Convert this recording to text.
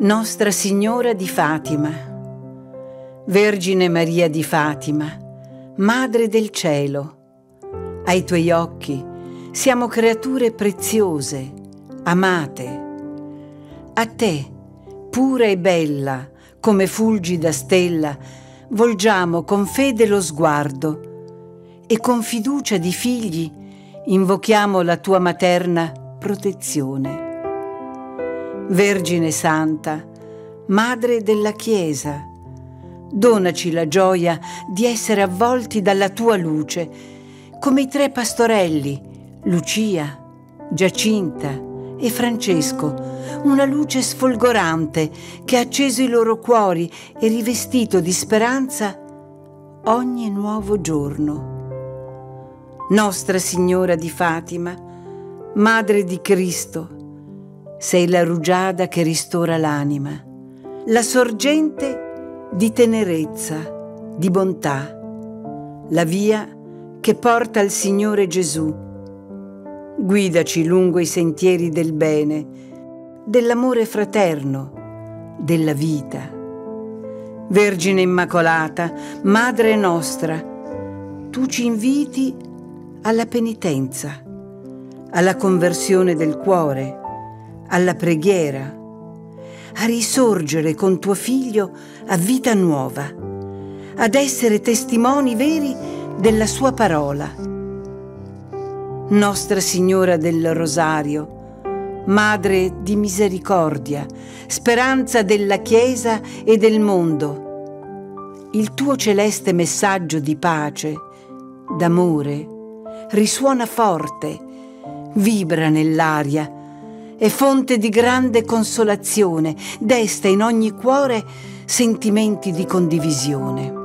Nostra Signora di Fatima, Vergine Maria di Fatima, Madre del Cielo, ai Tuoi occhi siamo creature preziose, amate. A Te, pura e bella, come fulgida stella, volgiamo con fede lo sguardo e con fiducia di figli invochiamo la Tua materna protezione. Vergine Santa, Madre della Chiesa, donaci la gioia di essere avvolti dalla Tua luce, come i 3 pastorelli, Lucia, Giacinta e Francesco, una luce sfolgorante che ha acceso i loro cuori e rivestito di speranza ogni nuovo giorno. Nostra Signora di Fatima, Madre di Cristo, sei la rugiada che ristora l'anima, la sorgente di tenerezza, di bontà, la via che porta al Signore Gesù. Guidaci lungo i sentieri del bene, dell'amore fraterno, della vita. Vergine Immacolata, Madre nostra, tu ci inviti alla penitenza, alla conversione del cuore, alla preghiera, a risorgere con tuo Figlio a vita nuova, ad essere testimoni veri della sua parola. Nostra Signora del Rosario, Madre di misericordia, speranza della Chiesa e del mondo, il tuo celeste messaggio di pace, d'amore, risuona forte, vibra nell'aria, è fonte di grande consolazione, desta in ogni cuore sentimenti di condivisione.